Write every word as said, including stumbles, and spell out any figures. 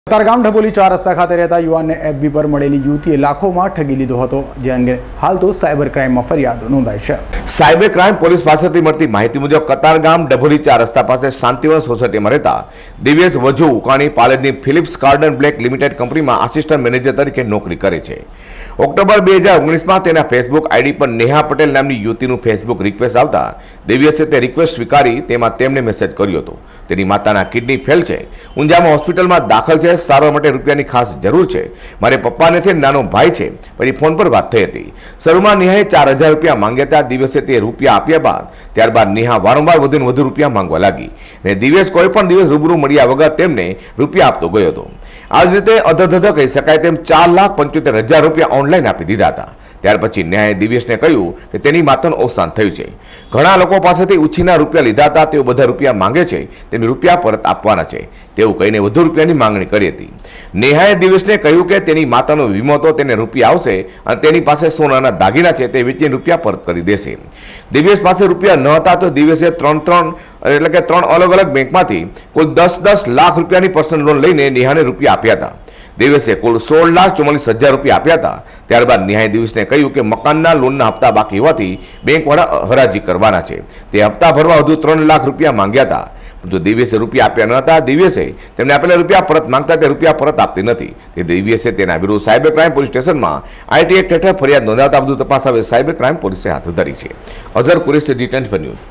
કતારગામ ઢબોલી ચાર રસ્તા ખાતે રહેતા યુવાનને એફબી પર મળેલી યુવતીએ લાખોમાં ઠગી લીધો હતો, જે અંગે હાલ તો સાયબર ક્રાઇમમાં ફરિયાદ નોંધાઈ છે। સાયબર ક્રાઇમ પોલીસ પાસેથી મળતી માહિતી મુજબ કતારગામ ઢબોલી ચાર રસ્તા પાસે શાંતિવન સોસાયટીમાં રહેતા દિવ્યેશ વજુ ઉકાણી પાલેજની ફિલિપ્સ કાર્ડન બ્લેક લિમિટેડ કંપનીમાં આસિસ્ટન્ટ મેનેજર તરીકે નોકરી કરે છે। ઓક્ટોબર બે હજાર ઓગણીસમાં તેના ફેસબુક આઈડી પર નેહા પટેલ નામની યુવતીનું ફેસબુક રિક્વેસ્ટ આવતા દિવ્યેશે તે રિક્વેસ્ટ સ્વીકારી તેમાં તેમને મેસેજ કર્યો હતો। તેની માતાના કિડની ફેલ છે, ઊંઝામાં હોસ્પિટલમાં દાખલ છે, સારવાર માટે રૂપિયાની ખાસ જરૂર છે, મારે પપ્પા નથી, નાનો ભાઈ છે। પછી ફોન પર વાત થઈ હતી। શરૂમાં નેહાએ ચાર હજાર રૂપિયા માંગ્યા હતા। દિવ્યેશે તે રૂપિયા આપ્યા બાદ ત્યારબાદ નેહા વારંવાર વધુ વધુ રૂપિયા માંગવા લાગી અને દિવ્યેશ કોઈ પણ દિવસ રૂબરૂ મળ્યા વગર તેમને રૂપિયા આપતો ગયો હતો। આ જ રીતે અધધધ કહી શકાય તેમ ચાર લાખ પંચોતેર હજાર રૂપિયા ઓનલાઈન આપી દીધા હતા। ત્યાર પછી ન્યાયે દિવ્યેશને કહ્યું કે તેની માતાનું અવસાન થયું છે, ઘણા લોકો પાસેથી ઉછીના રૂપિયા લીધા હતા, તેઓ બધા રૂપિયા માંગે છે, તેમને રૂપિયા પરત આપવાના છે તેવું કહીને વધુ રૂપિયાની માંગણી કરી હતી। નેહાએ દિવ્યેશને કહ્યું કે તેની માતાનો વીમો તો તેને રૂપિયા આવશે અને તેની પાસે સોનાના દાગીના છે, તે વેચીને રૂપિયા પરત કરી દેશે। દિવ્યેશ પાસે રૂપિયા ન હતા તો દિવ્યેશે ત્રણ ત્રણ એટલે કે ત્રણ અલગ અલગ બેંકમાંથી કુલ દસ દસ લાખ રૂપિયાની પર્સનલ લોન લઈને નેહાને રૂપિયા આપ્યા હતા। દિવ્યેશે કુલ સોળ લાખ ચુમ્માલીસ હજાર રૂપિયા આપ્યા હતા। ત્યારબાદ ન્યાય દિવ્યેશને કહ્યું કે મકાનના લોનના હપ્તા બાકી હોવાથી બેંકવાળા હરાજી કરવાના છે, તે હપ્તા ભરવા વધુ ત્રણ લાખ રૂપિયા માંગ્યા હતા, પરંતુ દિવ્યેશે રૂપિયા આપ્યા ન હતા। દિવ્યેશે તેમને આપેલા રૂપિયા પરત માંગતા તે રૂપિયા પરત આપતી નથી, તે દિવ્યેશે તેના વિરુદ્ધ સાયબર ક્રાઇમ પોલીસ સ્ટેશનમાં આઈટી એક્ટ હેઠળ ફરિયાદ નોંધાવતા વધુ તપાસ હવે સાયબર ક્રાઇમ પોલીસે હાથ ધરી છે। Azhar Qureshi G ten news.